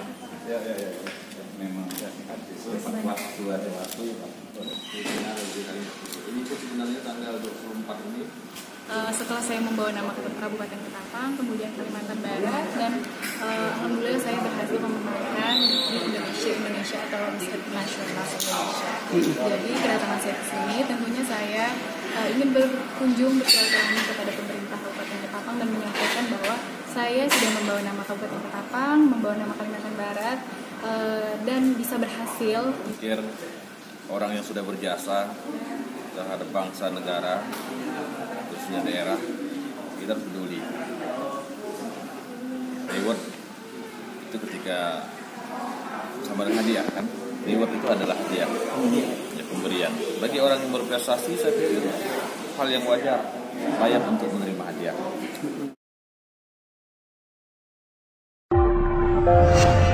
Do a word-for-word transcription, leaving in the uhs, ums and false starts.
Ya, ya, ya. Memang ya, sempat waktu ada waktu. Ini itu sebenarnya tanggal dua puluh empat ini. Uh, setelah saya membawa nama Kabupaten Ketapang, kemudian Kalimantan Barat, dan uh, alhamdulillah saya berhasil memenangkan di Indonesia Indonesia atau Miss Nasional Indonesia. Jadi kedatangan saya ke sini tentunya saya uh, ingin berkunjung bersilaturahmi kepada pemerintah Kabupaten Ketapang dan menyampaikan bahwa saya sudah membawa nama Kabupaten Ketapang, membawa nama Kalimantan Barat, uh, dan bisa berhasil. Pikir orang yang sudah berjasa terhadap bangsa negara, khususnya daerah, kita harus peduli. Reward itu ketika sama dengan hadiah kan, reward itu adalah hadiah, ya, pemberian. Bagi orang yang berprestasi, saya pikir hal yang wajar, layak untuk menerima hadiah.